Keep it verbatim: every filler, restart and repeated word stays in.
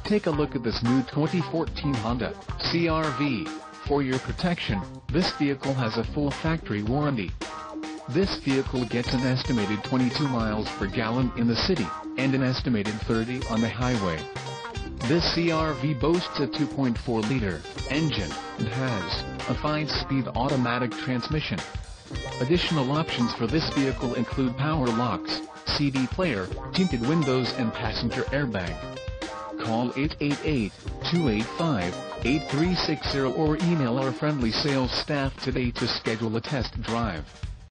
Take a look at this new twenty fourteen Honda C R V. For your protection, this vehicle has a full factory warranty. This vehicle gets an estimated twenty-two miles per gallon in the city, and an estimated thirty on the highway. This C R V boasts a two point four liter engine, and has a five-speed automatic transmission. Additional options for this vehicle include power locks, C D player, tinted windows and passenger airbag. Call eight eight eight, two eight five, eight three six zero or email our friendly sales staff today to schedule a test drive.